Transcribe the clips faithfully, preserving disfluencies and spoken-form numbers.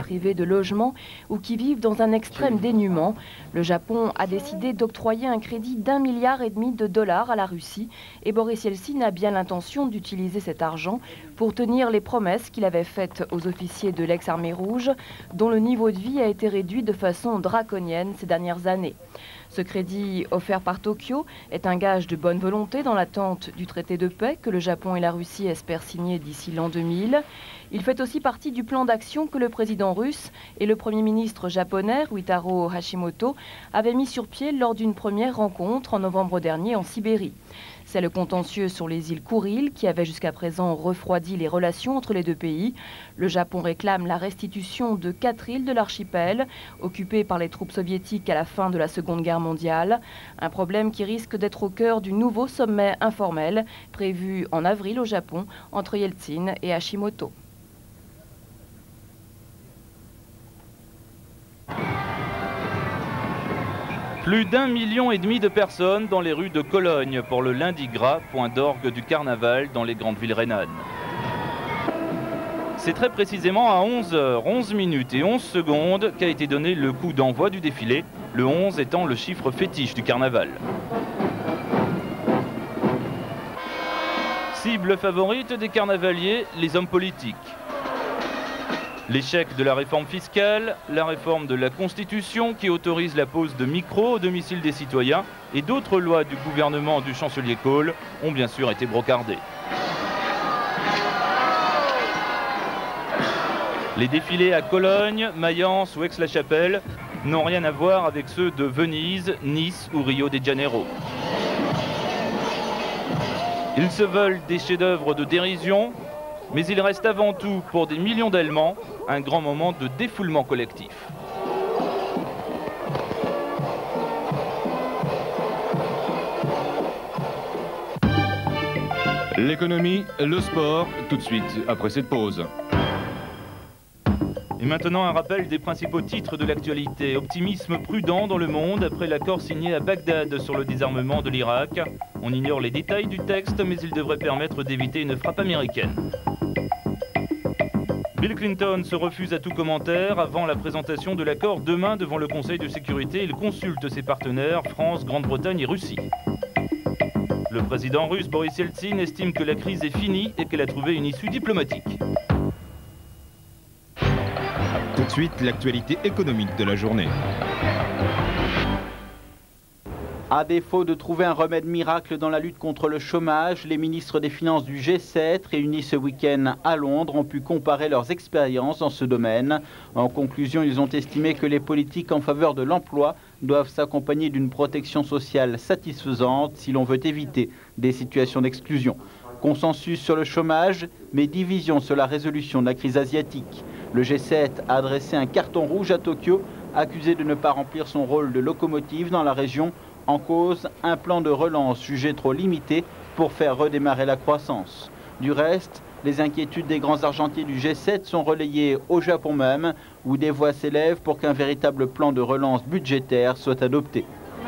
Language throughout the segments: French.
privés de logement ou qui vivent dans un extrême dénuement. Le Japon a décidé d'octroyer un crédit d'un milliard et demi de dollars à la Russie et Boris Yeltsin a bien l'intention d'utiliser cet argent pour tenir les promesses qu'il avait faites aux officiers de l'ex-armée rouge, dont le niveau de vie a été réduit de façon draconienne ces dernières années. Ce crédit offert par Tokyo est un gage de bonne volonté dans l'attente du traité de paix que le Japon et la Russie espèrent signer d'ici l'an deux mille. Il fait aussi partie du plan d'action que le président russe et le premier ministre japonais, Ruitaro Hashimoto, avaient mis sur pied lors d'une première rencontre en novembre dernier en Sibérie. C'est le contentieux sur les îles Kouriles qui avait jusqu'à présent refroidi les relations entre les deux pays. Le Japon réclame la restitution de quatre îles de l'archipel, occupées par les troupes soviétiques à la fin de la Seconde Guerre mondiale. Un problème qui risque d'être au cœur du nouveau sommet informel prévu en avril au Japon entre Yeltsin et Hashimoto. Plus d'un million et demi de personnes dans les rues de Cologne pour le lundi gras, point d'orgue du carnaval dans les grandes villes rhénanes. C'est très précisément à onze heures onze minutes et onze secondes qu'a été donné le coup d'envoi du défilé, le onze étant le chiffre fétiche du carnaval. Cible favorite des carnavaliers, les hommes politiques. L'échec de la réforme fiscale, la réforme de la Constitution qui autorise la pose de micros au domicile des citoyens et d'autres lois du gouvernement du chancelier Kohl ont bien sûr été brocardées. Les défilés à Cologne, Mayence ou Aix-la-Chapelle n'ont rien à voir avec ceux de Venise, Nice ou Rio de Janeiro. Ils se veulent des chefs-d'œuvre de dérision, mais il reste avant tout, pour des millions d'Allemands, un grand moment de défoulement collectif. L'économie, le sport, tout de suite, après cette pause. Et maintenant un rappel des principaux titres de l'actualité. Optimisme prudent dans le monde après l'accord signé à Bagdad sur le désarmement de l'Irak. On ignore les détails du texte, mais il devrait permettre d'éviter une frappe américaine. Bill Clinton se refuse à tout commentaire avant la présentation de l'accord demain devant le Conseil de sécurité. Il consulte ses partenaires, France, Grande-Bretagne et Russie. Le président russe Boris Yeltsin estime que la crise est finie et qu'elle a trouvé une issue diplomatique. Tout de suite, l'actualité économique de la journée. À défaut de trouver un remède miracle dans la lutte contre le chômage, les ministres des Finances du G sept réunis ce week-end à Londres ont pu comparer leurs expériences dans ce domaine. En conclusion, ils ont estimé que les politiques en faveur de l'emploi doivent s'accompagner d'une protection sociale satisfaisante si l'on veut éviter des situations d'exclusion. Consensus sur le chômage, mais division sur la résolution de la crise asiatique. Le G sept a adressé un carton rouge à Tokyo, accusé de ne pas remplir son rôle de locomotive dans la région. En cause, un plan de relance jugé trop limité pour faire redémarrer la croissance. Du reste, les inquiétudes des grands argentiers du G sept sont relayées au Japon même, où des voix s'élèvent pour qu'un véritable plan de relance budgétaire soit adopté.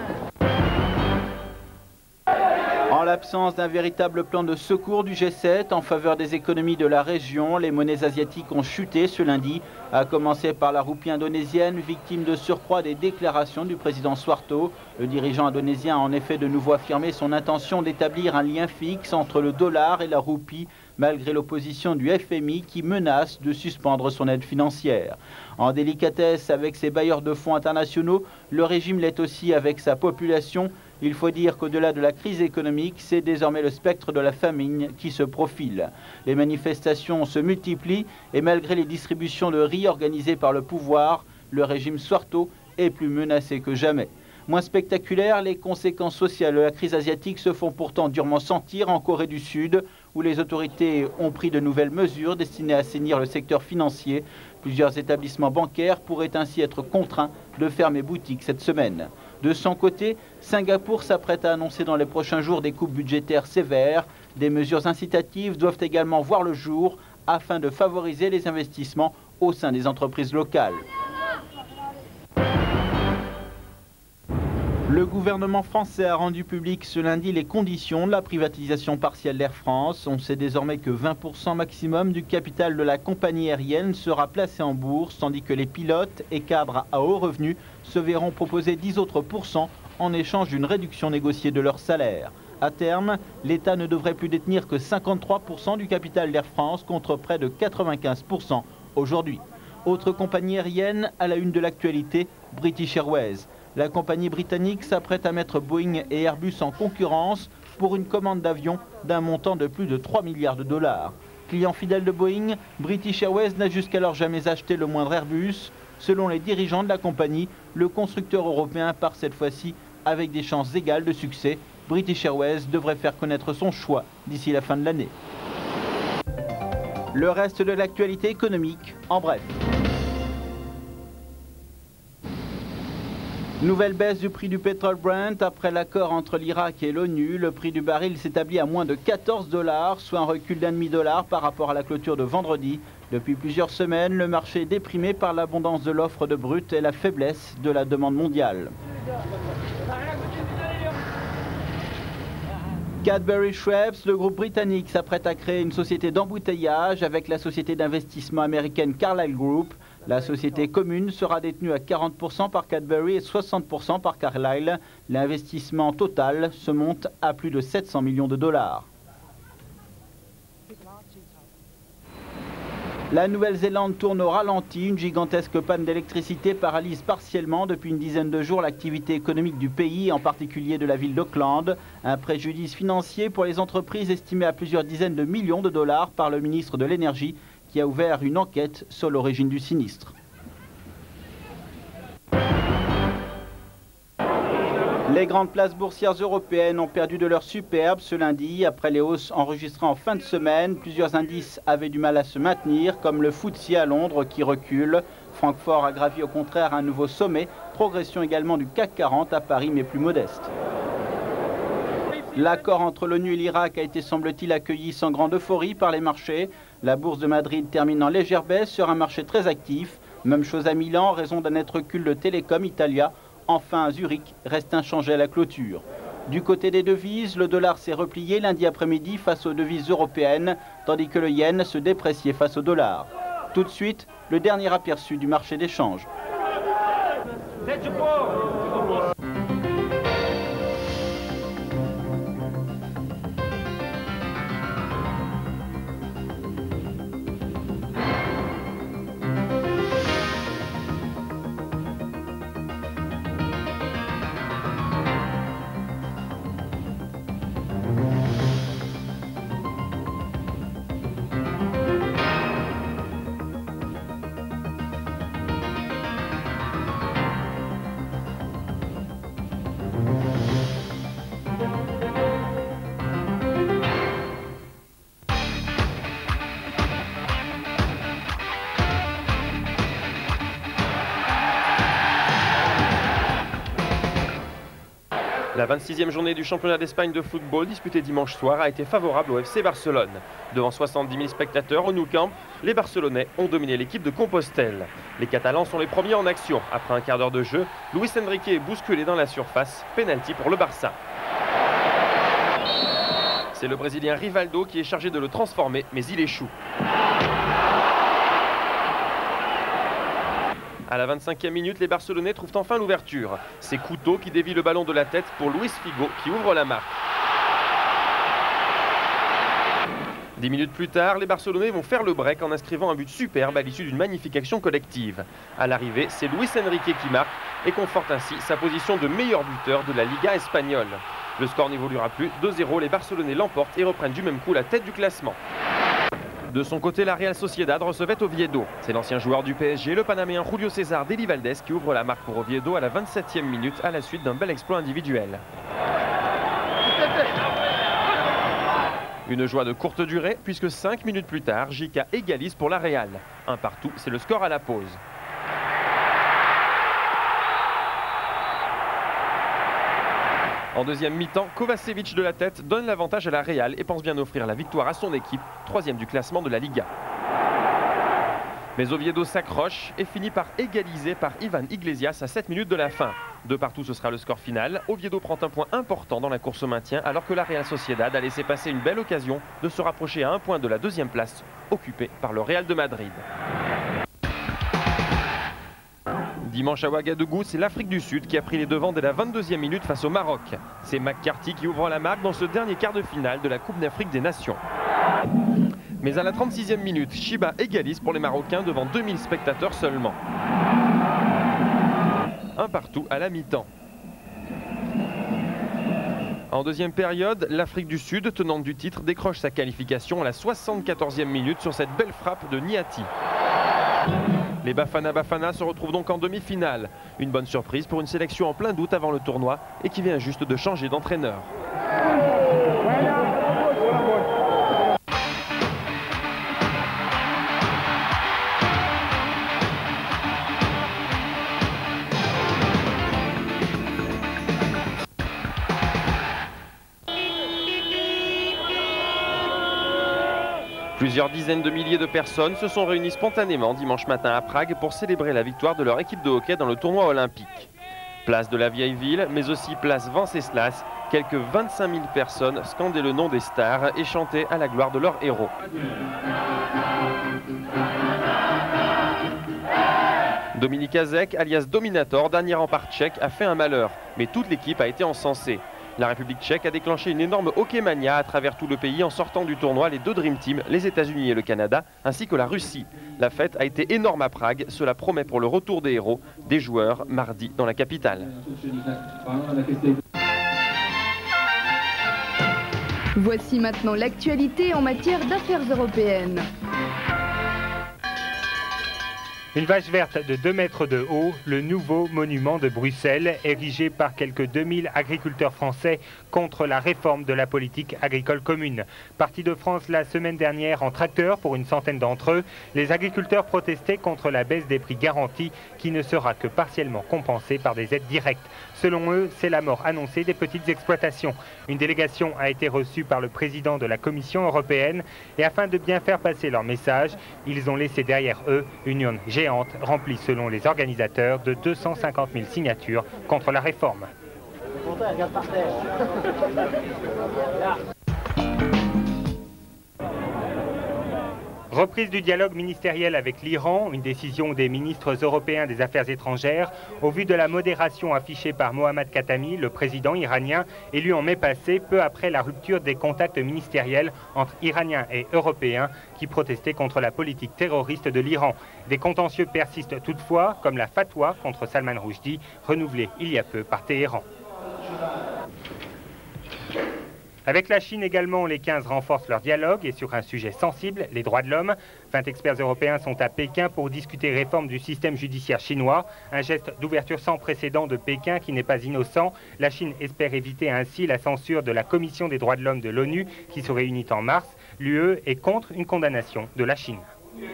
En l'absence d'un véritable plan de secours du G sept en faveur des économies de la région, les monnaies asiatiques ont chuté ce lundi, à commencer par la roupie indonésienne, victime de surcroît des déclarations du président Suharto. Le dirigeant indonésien a en effet de nouveau affirmé son intention d'établir un lien fixe entre le dollar et la roupie, malgré l'opposition du F M I qui menace de suspendre son aide financière. En délicatesse avec ses bailleurs de fonds internationaux, le régime l'est aussi avec sa population. Il faut dire qu'au-delà de la crise économique, c'est désormais le spectre de la famine qui se profile. Les manifestations se multiplient et malgré les distributions de riz organisées par le pouvoir, le régime Suharto est plus menacé que jamais. Moins spectaculaires, les conséquences sociales de la crise asiatique se font pourtant durement sentir en Corée du Sud, où les autorités ont pris de nouvelles mesures destinées à assainir le secteur financier. Plusieurs établissements bancaires pourraient ainsi être contraints de fermer boutique cette semaine. De son côté, Singapour s'apprête à annoncer dans les prochains jours des coupes budgétaires sévères. Des mesures incitatives doivent également voir le jour afin de favoriser les investissements au sein des entreprises locales. Le Le gouvernement français a rendu public ce lundi les conditions de la privatisation partielle d'Air France. On sait désormais que vingt pour cent maximum du capital de la compagnie aérienne sera placé en bourse, tandis que les pilotes et cadres à haut revenu se verront proposer dix autres pourcents en échange d'une réduction négociée de leur salaire. À terme, l'État ne devrait plus détenir que cinquante-trois pour cent du capital d'Air France contre près de quatre-vingt-quinze pour cent aujourd'hui. Autre compagnie aérienne à la une de l'actualité, British Airways. La compagnie britannique s'apprête à mettre Boeing et Airbus en concurrence pour une commande d'avion d'un montant de plus de trois milliards de dollars. Client fidèle de Boeing, British Airways n'a jusqu'alors jamais acheté le moindre Airbus. Selon les dirigeants de la compagnie, le constructeur européen part cette fois-ci avec des chances égales de succès. British Airways devrait faire connaître son choix d'ici la fin de l'année. Le reste de l'actualité économique, en bref. Nouvelle baisse du prix du pétrole Brent. Après l'accord entre l'Irak et l'ONU, le prix du baril s'établit à moins de quatorze dollars, soit un recul d'un demi-dollar par rapport à la clôture de vendredi. Depuis plusieurs semaines, le marché est déprimé par l'abondance de l'offre de brut et la faiblesse de la demande mondiale. Cadbury Schweppes, le groupe britannique s'apprête à créer une société d'embouteillage avec la société d'investissement américaine Carlyle Group. La société commune sera détenue à quarante pour cent par Cadbury et soixante pour cent par Carlyle. L'investissement total se monte à plus de sept cents millions de dollars. La Nouvelle-Zélande tourne au ralenti. Une gigantesque panne d'électricité paralyse partiellement depuis une dizaine de jours l'activité économique du pays, en particulier de la ville d'Auckland. Un préjudice financier pour les entreprises estimé à plusieurs dizaines de millions de dollars par le ministre de l'Énergie, qui a ouvert une enquête sur l'origine du sinistre. Les grandes places boursières européennes ont perdu de leur superbe ce lundi. Après les hausses enregistrées en fin de semaine, plusieurs indices avaient du mal à se maintenir, comme le F T S E à Londres qui recule. Francfort a gravi au contraire un nouveau sommet. Progression également du C A C quarante à Paris, mais plus modeste. L'accord entre l'ONU et l'Irak a été, semble-t-il, accueilli sans grande euphorie par les marchés. La bourse de Madrid termine en légère baisse sur un marché très actif. Même chose à Milan, en raison d'un net recul de Telecom Italia. Enfin, à Zurich, reste inchangé à la clôture. Du côté des devises, le dollar s'est replié lundi après-midi face aux devises européennes, tandis que le yen se dépréciait face au dollar. Tout de suite, le dernier aperçu du marché des changes. La vingt-sixième journée du championnat d'Espagne de football disputée dimanche soir a été favorable au F C Barcelone. Devant soixante-dix mille spectateurs au Nou Camp, les Barcelonais ont dominé l'équipe de Compostelle. Les Catalans sont les premiers en action. Après un quart d'heure de jeu, Luis Enrique est bousculé dans la surface. Penalty pour le Barça. C'est le Brésilien Rivaldo qui est chargé de le transformer, mais il échoue. À la vingt-cinquième minute, les Barcelonais trouvent enfin l'ouverture. C'est Couto qui dévie le ballon de la tête pour Luis Figo qui ouvre la marque. Dix minutes plus tard, les Barcelonais vont faire le break en inscrivant un but superbe à l'issue d'une magnifique action collective. À l'arrivée, c'est Luis Enrique qui marque et conforte ainsi sa position de meilleur buteur de la Liga espagnole. Le score n'évoluera plus, deux zéro, les Barcelonais l'emportent et reprennent du même coup la tête du classement. De son côté, la Real Sociedad recevait Oviedo. C'est l'ancien joueur du P S G, le Panaméen Julio César Deli Valdés, qui ouvre la marque pour Oviedo à la vingt-septième minute à la suite d'un bel exploit individuel. Une joie de courte durée, puisque cinq minutes plus tard, J K égalise pour la Real. Un partout, c'est le score à la pause. En deuxième mi-temps, Kovacevic de la tête donne l'avantage à la Real et pense bien offrir la victoire à son équipe, troisième du classement de la Liga. Mais Oviedo s'accroche et finit par égaliser par Ivan Iglesias à sept minutes de la fin. De partout, ce sera le score final. Oviedo prend un point important dans la course au maintien, alors que la Real Sociedad a laissé passer une belle occasion de se rapprocher à un point de la deuxième place, occupée par le Real de Madrid. Dimanche à Ouagadougou, c'est l'Afrique du Sud qui a pris les devants dès la vingt-deuxième minute face au Maroc. C'est McCarthy qui ouvre la marque dans ce dernier quart de finale de la Coupe d'Afrique des Nations. Mais à la trente-sixième minute, Chiba égalise pour les Marocains devant deux mille spectateurs seulement. Un partout à la mi-temps. En deuxième période, l'Afrique du Sud, tenante du titre, décroche sa qualification à la soixante-quatorzième minute sur cette belle frappe de Niati. Les Bafana Bafana se retrouvent donc en demi-finale. Une bonne surprise pour une sélection en plein doute avant le tournoi et qui vient juste de changer d'entraîneur. Plusieurs dizaines de milliers de personnes se sont réunies spontanément dimanche matin à Prague pour célébrer la victoire de leur équipe de hockey dans le tournoi olympique. Place de la vieille ville, mais aussi place Venceslas, quelques vingt-cinq mille personnes scandaient le nom des stars et chantaient à la gloire de leurs héros. Dominik Hasek, alias Dominator, dernier rempart tchèque, a fait un malheur, mais toute l'équipe a été encensée. La République tchèque a déclenché une énorme hockey-mania à travers tout le pays en sortant du tournoi les deux Dream Team, les États-Unis et le Canada, ainsi que la Russie. La fête a été énorme à Prague, cela promet pour le retour des héros, des joueurs, mardi dans la capitale. Voici maintenant l'actualité en matière d'affaires européennes. Une vache verte de deux mètres de haut, le nouveau monument de Bruxelles, érigé par quelques deux mille agriculteurs français contre la réforme de la politique agricole commune. Partis de France la semaine dernière en tracteur pour une centaine d'entre eux, les agriculteurs protestaient contre la baisse des prix garantis qui ne sera que partiellement compensée par des aides directes. Selon eux, c'est la mort annoncée des petites exploitations. Une délégation a été reçue par le président de la Commission européenne et afin de bien faire passer leur message, ils ont laissé derrière eux une urne géante remplie selon les organisateurs de deux cent cinquante mille signatures contre la réforme. Reprise du dialogue ministériel avec l'Iran, une décision des ministres européens des Affaires étrangères, au vu de la modération affichée par Mohammad Khatami, le président iranien, élu en mai passé, peu après la rupture des contacts ministériels entre Iraniens et Européens qui protestaient contre la politique terroriste de l'Iran. Des contentieux persistent toutefois, comme la fatwa contre Salman Rushdie, renouvelée il y a peu par Téhéran. Avec la Chine également, les quinze renforcent leur dialogue et sur un sujet sensible, les droits de l'homme. vingt experts européens sont à Pékin pour discuter réforme du système judiciaire chinois. Un geste d'ouverture sans précédent de Pékin qui n'est pas innocent. La Chine espère éviter ainsi la censure de la Commission des droits de l'homme de l'ONU qui se réunit en mars. L'U E est contre une condamnation de la Chine.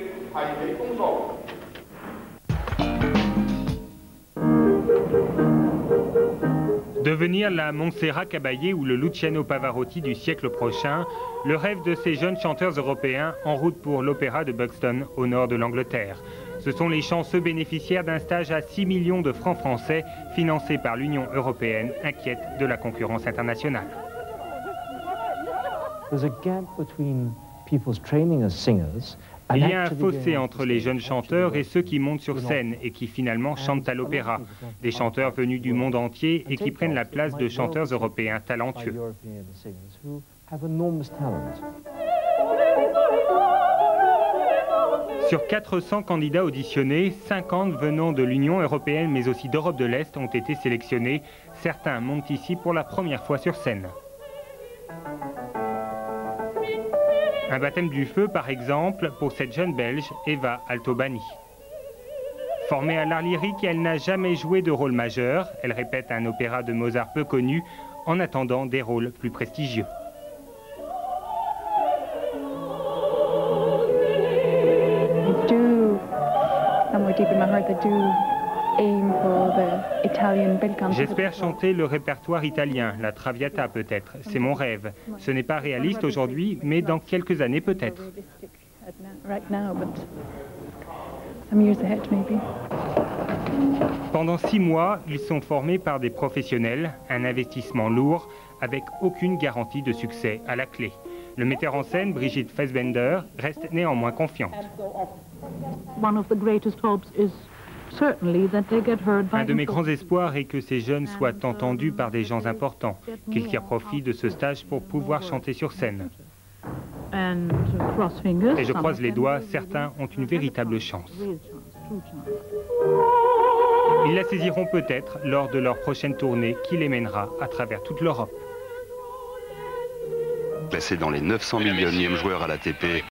Devenir la Montserrat Caballé ou le Luciano Pavarotti du siècle prochain, le rêve de ces jeunes chanteurs européens en route pour l'opéra de Buxton au nord de l'Angleterre. Ce sont les chanceux bénéficiaires d'un stage à six millions de francs français financé par l'Union européenne, inquiète de la concurrence internationale. Il y a un fossé entre les jeunes chanteurs et ceux qui montent sur scène et qui finalement chantent à l'opéra. Des chanteurs venus du monde entier et qui prennent la place de chanteurs européens talentueux. Sur quatre cents candidats auditionnés, cinquante venant de l'Union européenne mais aussi d'Europe de l'Est ont été sélectionnés. Certains montent ici pour la première fois sur scène. Un baptême du feu, par exemple, pour cette jeune Belge, Eva Altobani. Formée à l'art lyrique, elle n'a jamais joué de rôle majeur. Elle répète un opéra de Mozart peu connu, en attendant des rôles plus prestigieux. J'espère chanter le répertoire italien, la Traviata peut-être, c'est mon rêve. Ce n'est pas réaliste aujourd'hui, mais dans quelques années peut-être. Pendant six mois, ils sont formés par des professionnels, un investissement lourd, avec aucune garantie de succès à la clé. Le metteur en scène, Brigitte Fassbender, reste néanmoins confiante. Un de mes grands espoirs est que ces jeunes soient entendus par des gens importants, qu'ils tirent profit de ce stage pour pouvoir chanter sur scène. Et je croise les doigts, certains ont une véritable chance. Ils la saisiront peut-être lors de leur prochaine tournée qui les mènera à travers toute l'Europe. Classé dans les neuf cent millionième joueurs à l'A T P,